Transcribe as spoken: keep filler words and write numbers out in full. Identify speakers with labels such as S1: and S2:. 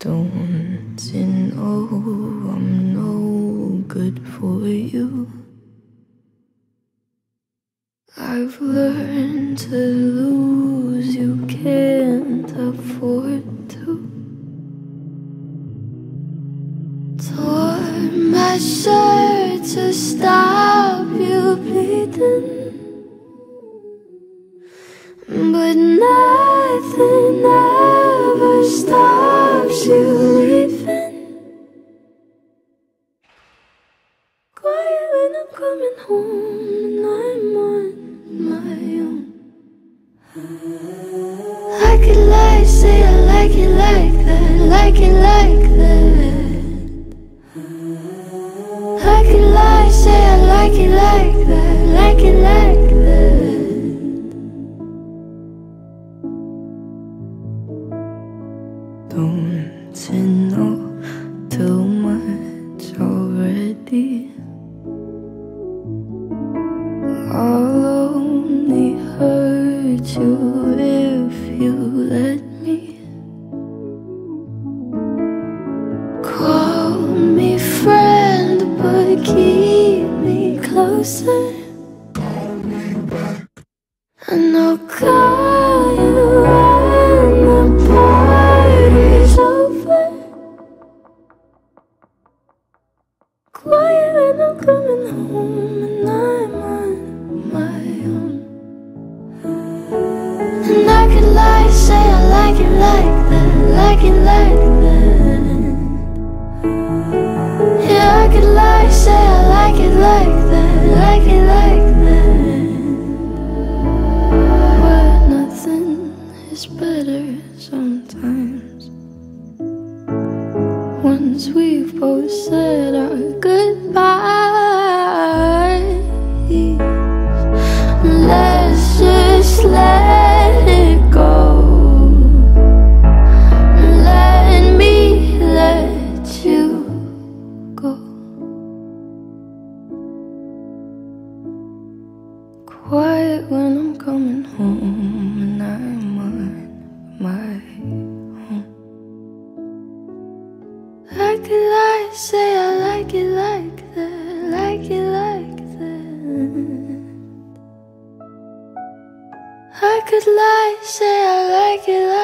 S1: Don't you know I'm no good for you? I've learned to lose, you can't afford to. Tore my shirt to stop you bleeding, but nothing ever stops you leaving. Quiet when I'm coming home and I'm on my own. I could lie, say I like it like that, like it like that. I could lie, say I like it like that, like it like that. Don't you know too much already? I'll only hurt you if you let me. Call me friend, but keep me closer. And I'll call you when the party's over. Quiet when I'm coming home and I'm on my own. And I could lie, say I like it like that, like it like that. Yeah, I could lie, say I like it like that, like it like that. But nothing is better sometimes. Once we've both said our goodbyes, let's just let it go. Let me let you go. Quiet when I'm coming home and I'm on my own. I could lie, say I like it like that, like it like that. I could lie, say I like it like